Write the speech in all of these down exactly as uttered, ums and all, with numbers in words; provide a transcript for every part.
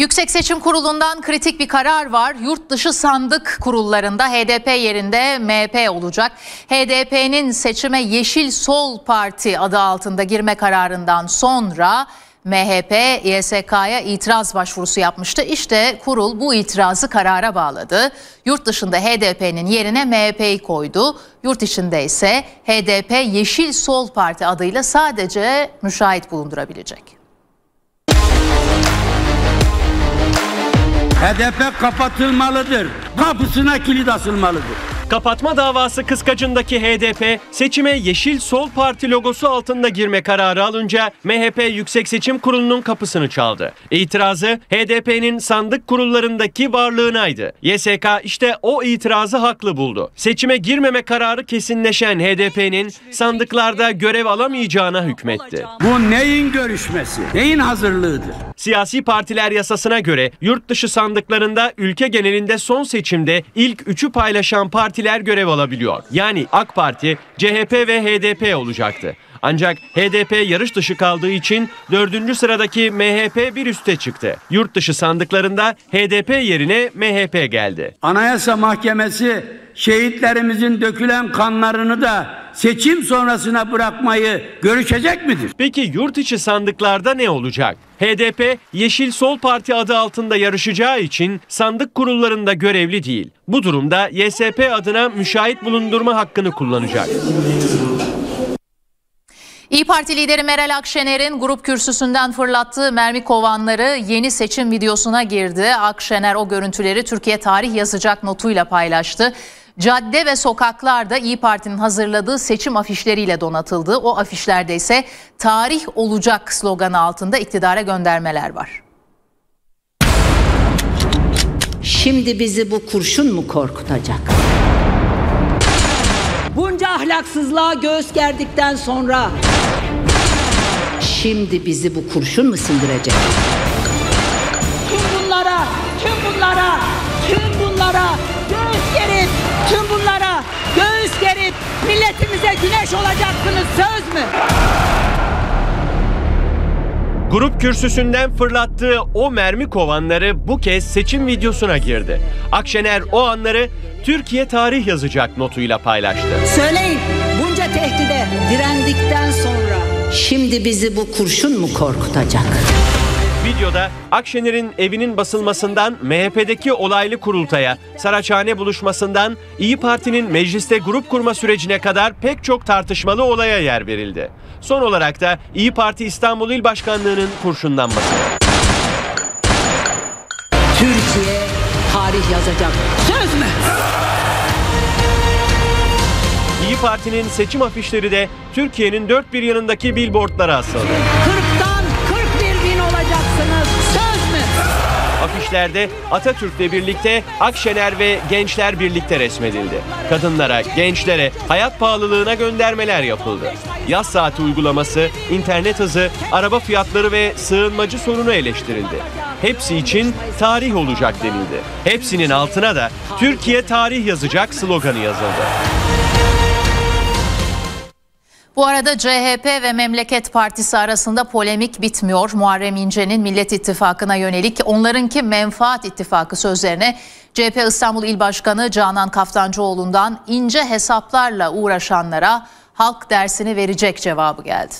Yüksek Seçim Kurulu'ndan kritik bir karar var. Yurt dışı sandık kurullarında H D P yerinde M H P olacak. H D P'nin seçime Yeşil Sol Parti adı altında girme kararından sonra M H P Y S K'ya itiraz başvurusu yapmıştı. İşte kurul bu itirazı karara bağladı. Yurt dışında H D P'nin yerine M H P'yi koydu. Yurt içinde ise H D P Yeşil Sol Parti adıyla sadece müşahit bulundurabilecek. H D P kapatılmalıdır. Kapısına kilit asılmalıdır. Kapatma davası kıskacındaki H D P, seçime Yeşil Sol Parti logosu altında girme kararı alınca M H P Yüksek Seçim Kurulu'nun kapısını çaldı. İtirazı H D P'nin sandık kurullarındaki varlığınaydı. Y S K işte o itirazı haklı buldu. Seçime girmeme kararı kesinleşen H D P'nin sandıklarda görev alamayacağına hükmetti. Bu neyin görüşmesi, neyin hazırlığıdır? Siyasi partiler yasasına göre yurt dışı sandıklarında ülke genelinde son seçimde ilk üçü paylaşan partiler görev alabiliyor. Yani AK Parti, C H P ve H D P olacaktı. Ancak H D P yarış dışı kaldığı için dördüncü sıradaki M H P bir üste çıktı. Yurt dışı sandıklarında H D P yerine M H P geldi. Anayasa Mahkemesi şehitlerimizin dökülen kanlarını da seçim sonrasına bırakmayı görüşecek midir? Peki yurt içi sandıklarda ne olacak? H D P Yeşil Sol Parti adı altında yarışacağı için sandık kurullarında görevli değil. Bu durumda Y S P adına müşahit bulundurma hakkını kullanacak. İYİ Parti lideri Meral Akşener'in grup kürsüsünden fırlattığı mermi kovanları yeni seçim videosuna girdi. Akşener o görüntüleri Türkiye tarih yazacak notuyla paylaştı. Cadde ve sokaklarda İYİ Parti'nin hazırladığı seçim afişleriyle donatıldı. O afişlerde ise tarih olacak sloganı altında iktidara göndermeler var. Şimdi bizi bu kurşun mu korkutacak? Bunca ahlaksızlığa göğüs gerdikten sonra şimdi bizi bu kurşun mu sindirecek? Tüm bunlara, tüm bunlara, tüm bunlara göğüs gerip, tüm bunlara göğüs gerip milletimize güneş olacaksınız, söz mü? Grup kürsüsünden fırlattığı o mermi kovanları bu kez seçim videosuna girdi. Akşener o anları Türkiye tarih yazacak notuyla paylaştı. Söyleyin, bunca tehdide direndikten sonra şimdi bizi bu kurşun mu korkutacak? Videoda Akşener'in evinin basılmasından M H P'deki olaylı kurultaya, Saraçhane buluşmasından İYİ Parti'nin mecliste grup kurma sürecine kadar pek çok tartışmalı olaya yer verildi. Son olarak da İYİ Parti İstanbul İl Başkanlığı'nın kurşunlanması. Türkiye tarih yazacak. Söz mü? İYİ Parti'nin seçim afişleri de Türkiye'nin dört bir yanındaki billboardlara asıldı. kırktan kırk bir bin olacaksınız. Söz mü? Afişlerde Atatürk'le birlikte Akşener ve gençler birlikte resmedildi. Kadınlara, gençlere, hayat pahalılığına göndermeler yapıldı. Yaz saati uygulaması, internet hızı, araba fiyatları ve sığınmacı sorunu eleştirildi. Hepsi için tarih olacak denildi. Hepsinin altına da Türkiye tarih yazacak sloganı yazıldı. Bu arada C H P ve Memleket Partisi arasında polemik bitmiyor. Muharrem İnce'nin Millet İttifakı'na yönelik onlarınki menfaat ittifakı sözlerine C H P İstanbul İl Başkanı Canan Kaftancıoğlu'ndan ince hesaplarla uğraşanlara halk dersini verecek cevabı geldi.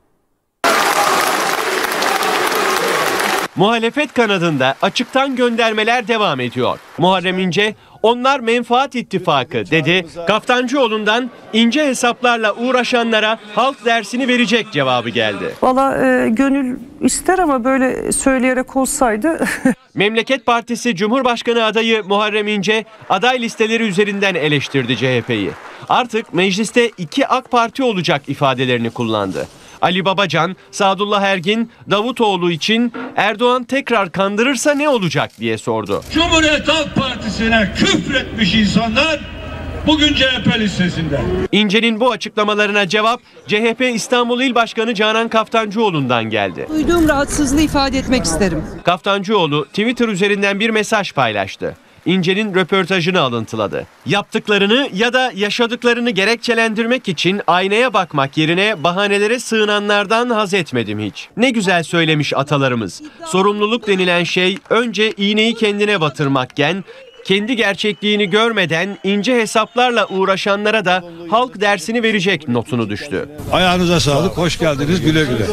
Muhalefet kanadında açıktan göndermeler devam ediyor. Muharrem İnce, onlar menfaat ittifakı dedi. Kaftancıoğlu'ndan ince hesaplarla uğraşanlara halk dersini verecek cevabı geldi. Valla e, gönül ister ama böyle söyleyerek olsaydı. Memleket Partisi Cumhurbaşkanı adayı Muharrem İnce aday listeleri üzerinden eleştirdi C H P'yi. Artık mecliste iki AK Parti olacak ifadelerini kullandı. Ali Babacan, Sadullah Ergin, Davutoğlu için Erdoğan tekrar kandırırsa ne olacak diye sordu. Cumhuriyet Halk Partisi'ne küfretmiş insanlar bugün C H P listesinde. İnce'nin bu açıklamalarına cevap C H P İstanbul İl Başkanı Canan Kaftancıoğlu'ndan geldi. Duyduğum rahatsızlığı ifade etmek isterim. Kaftancıoğlu Twitter üzerinden bir mesaj paylaştı. İnce'nin röportajını alıntıladı. Yaptıklarını ya da yaşadıklarını gerekçelendirmek için aynaya bakmak yerine bahanelere sığınanlardan haz etmedim hiç. Ne güzel söylemiş atalarımız. Sorumluluk denilen şey önce iğneyi kendine batırmakken, kendi gerçekliğini görmeden ince hesaplarla uğraşanlara da halk dersini verecek notunu düştü. Ayağınıza sağlık, hoş geldiniz, güle güle.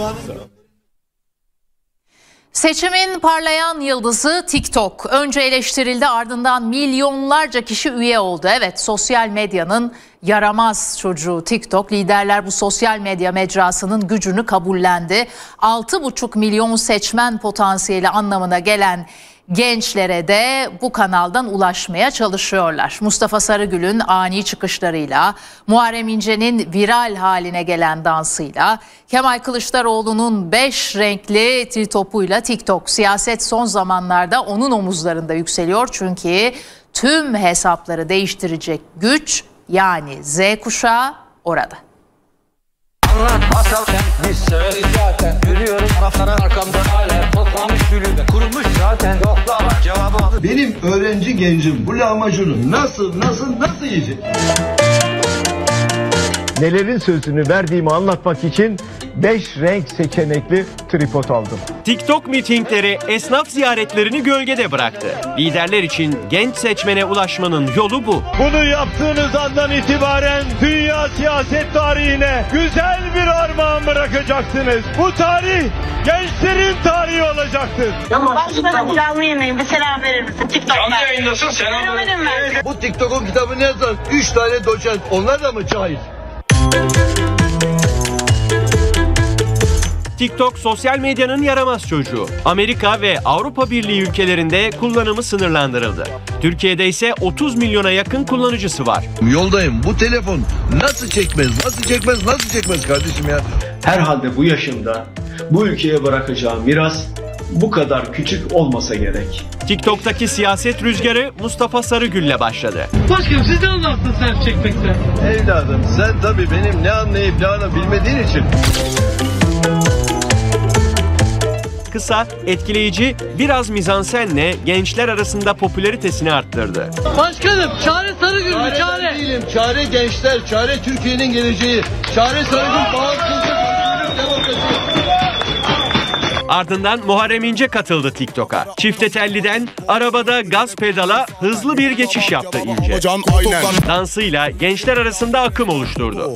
Seçimin parlayan yıldızı TikTok. Önce eleştirildi, ardından milyonlarca kişi üye oldu. Evet, sosyal medyanın yaramaz çocuğu TikTok. Liderler bu sosyal medya mecrasının gücünü kabullendi. altı buçuk milyon seçmen potansiyeli anlamına gelen gençlere de bu kanaldan ulaşmaya çalışıyorlar. Mustafa Sarıgül'ün ani çıkışlarıyla, Muharrem İnce'nin viral haline gelen dansıyla, Kemal Kılıçdaroğlu'nun beş renkli tir topuyla TikTok. Siyaset son zamanlarda onun omuzlarında yükseliyor çünkü tüm hesapları değiştirecek güç, yani Z kuşağı orada. Biz severiz zaten. Yürüyorum taraflara arkamda hala toplamış gülü kurumuş zaten. Yokla bak cevabı. Benim öğrenci gencim bu lahmacunu nasıl nasıl nasıl yiyecek? Nelerin sözünü verdiğimi anlatmak için beş renk seçenekli tripod aldım. TikTok mitingleri esnaf ziyaretlerini gölgede bıraktı. Liderler için genç seçmene ulaşmanın yolu bu. Bunu yaptığınız andan itibaren dünya siyaset tarihine güzel bir armağan bırakacaksınız. Bu tarih gençlerin tarihi olacaktır. Başkanım canlı yemeğin bir selam verir misin? TikTok'ta. Canlı yayındasın, selam verin. Bu TikTok'un kitabını yazan üç tane doçent, onlar da mı cahil? TikTok sosyal medyanın yaramaz çocuğu. Amerika ve Avrupa Birliği ülkelerinde kullanımı sınırlandırıldı. Türkiye'de ise otuz milyona yakın kullanıcısı var. Yoldayım, bu telefon nasıl çekmez, nasıl çekmez, nasıl çekmez kardeşim ya? Herhalde bu yaşımda bu ülkeye bırakacağım miras bu kadar küçük olmasa gerek. TikTok'taki siyaset rüzgarı Mustafa Sarıgül'le başladı. Başkanım siz ne anlarsınız selfie çekmekten? Evladım sen tabii benim ne anlayıp ne anlayıp bilmediğin için. Kısa, etkileyici, biraz mizansenle gençler arasında popülaritesini arttırdı. Başkanım çare Sarıgül mü çare? Ben değilim, çare gençler, çare Türkiye'nin geleceği, çare Sarıgül bağımsızlık, demokrasi. Ardından Muharrem İnce katıldı TikTok'a. Çifte telliden arabada gaz pedala hızlı bir geçiş yaptı İnce. Dansıyla gençler arasında akım oluşturdu.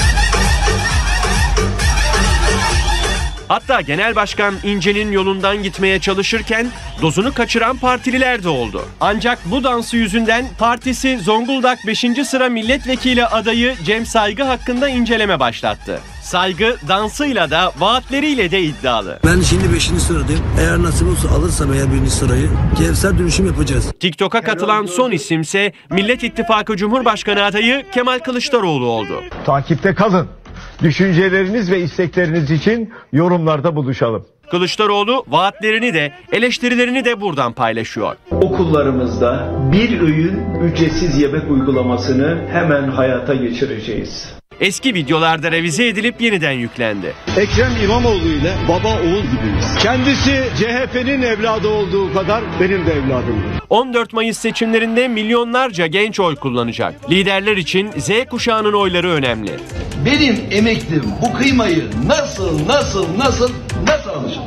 Hatta Genel Başkan İnce'nin yolundan gitmeye çalışırken dozunu kaçıran partililer de oldu. Ancak bu dansı yüzünden partisi Zonguldak beşinci sıra milletvekili adayı Cem Saygı hakkında inceleme başlattı. Saygı dansıyla da vaatleriyle de iddialı. Ben şimdi beşinci sıradayım. Eğer nasip olsa alırsam eğer birinci sırayı Kevser dönüşüm yapacağız. TikTok'a katılan son isimse Millet İttifakı Cumhurbaşkanı adayı Kemal Kılıçdaroğlu oldu. Takipte kalın. Düşünceleriniz ve istekleriniz için yorumlarda buluşalım. Kılıçdaroğlu vaatlerini de eleştirilerini de buradan paylaşıyor. Okullarımızda bir öğün ücretsiz yemek uygulamasını hemen hayata geçireceğiz. Eski videolarda revize edilip yeniden yüklendi. Ekrem İmamoğlu ile baba oğul gibiyiz. Kendisi C H P'nin evladı olduğu kadar benim de evladımdır. on dört Mayıs seçimlerinde milyonlarca genç oy kullanacak. Liderler için Z kuşağının oyları önemli. Benim emeklim bu kıymayı nasıl, nasıl, nasıl, nasıl alacak?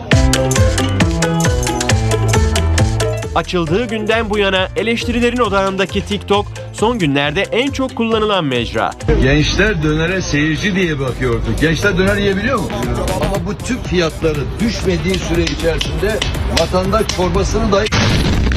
Açıldığı günden bu yana eleştirilerin odağındaki TikTok son günlerde en çok kullanılan mecra. Gençler dönere seyirci diye bakıyordu. Gençler döner yiyebiliyor mu? Ama bu tüp fiyatları düşmediği süre içerisinde vatandaş çorbasını dahi...